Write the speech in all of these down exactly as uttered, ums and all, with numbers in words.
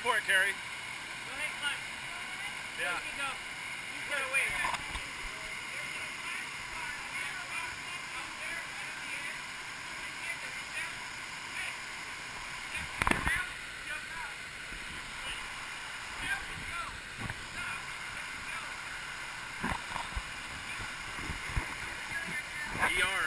for it, Carrie. Go ahead, climb. Yeah. You go. You gotta wait. E R.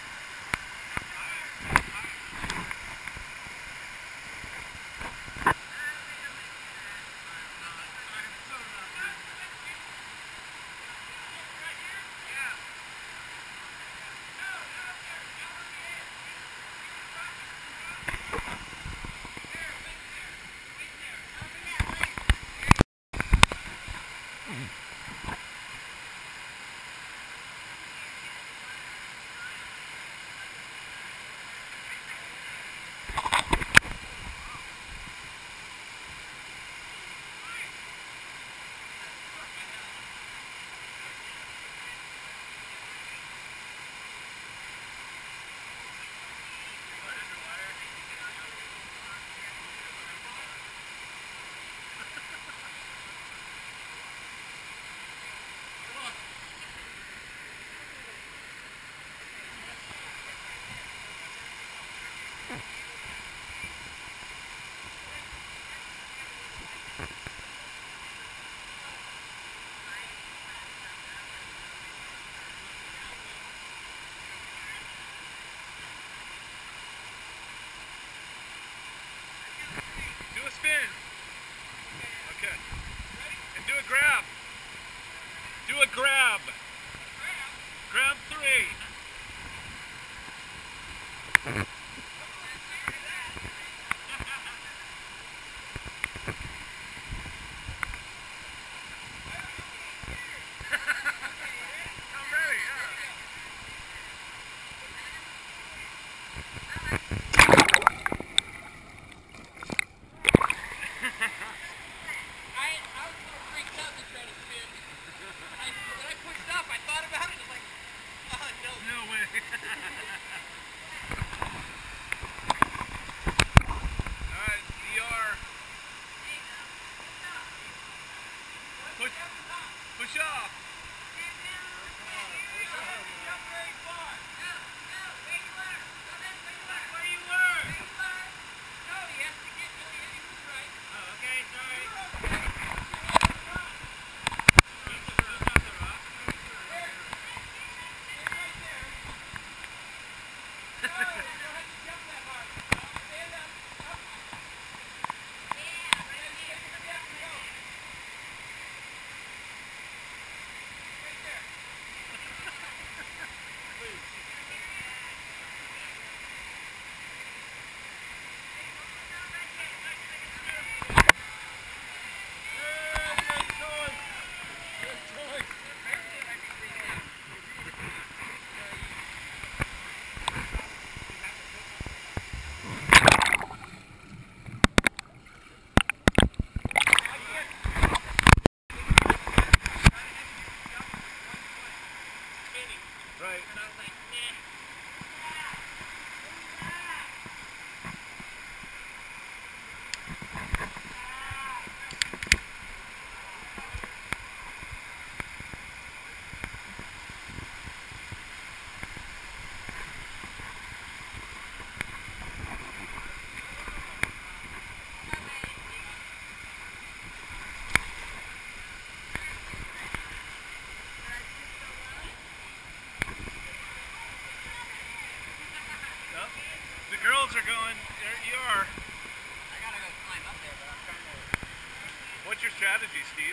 Do a spin. Okay. And do a grab. Do a grab. Grab three. I'm ready, yeah. No way. Alright, E R. Push, push off. Right. And I was like, nah. The girls are going, there you are. I gotta go climb up there, but I'm trying to... What's your strategy, Steve?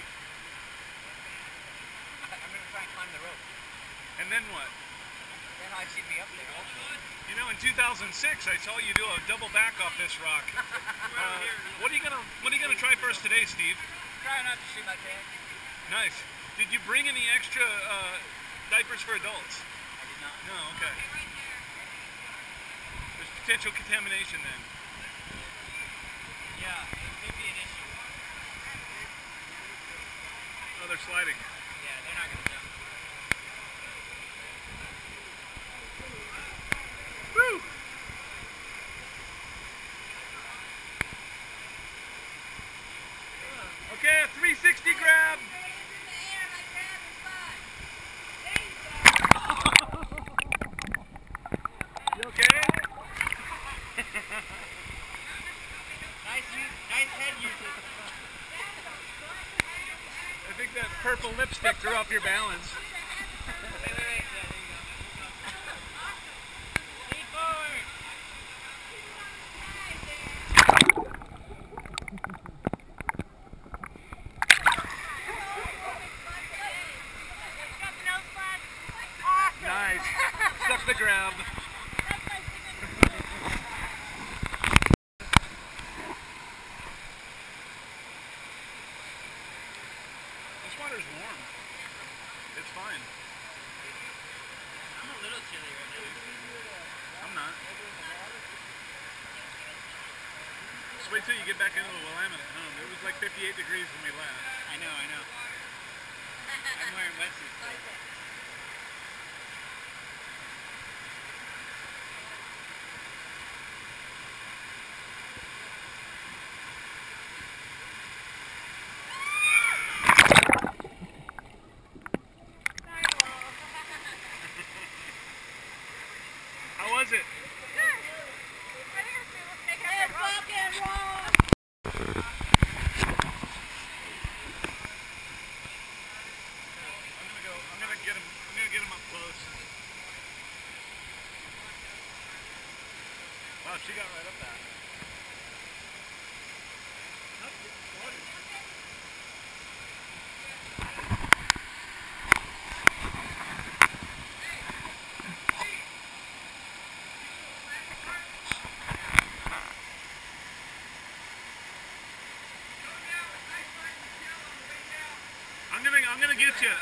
I'm gonna try and climb the rope. And then what? Then I see me up there, hopefully. You know, in two thousand six, I saw you do a double back off this rock. Uh, what are you gonna What are you gonna try first today, Steve? Try not to shoot my pants. Nice. Did you bring any extra uh, diapers for adults? I did not. No. Okay. There's potential contamination then. Yeah, it could be an issue. Oh, they're sliding. Yeah, they're not gonna jump. Woo! lipstick threw off your balance. Wait, wait, wait. Yeah, there you go. Lean forward. Nice. Stuck the grab. This water's warm. It's fine. I'm a little chilly right now. I'm not. Just wait till you get back into the Willamette at home. It was like fifty-eight degrees when we left. I know, I know. I'm wearing wetsuits. So. How was it? I'm gonna go. I'm gonna get him. I'm gonna get him up close. Wow, she got right up that. Nope, it's water. I'm gonna. I'm gonna get you.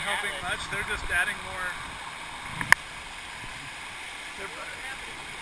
helping much. They're just adding more. They're,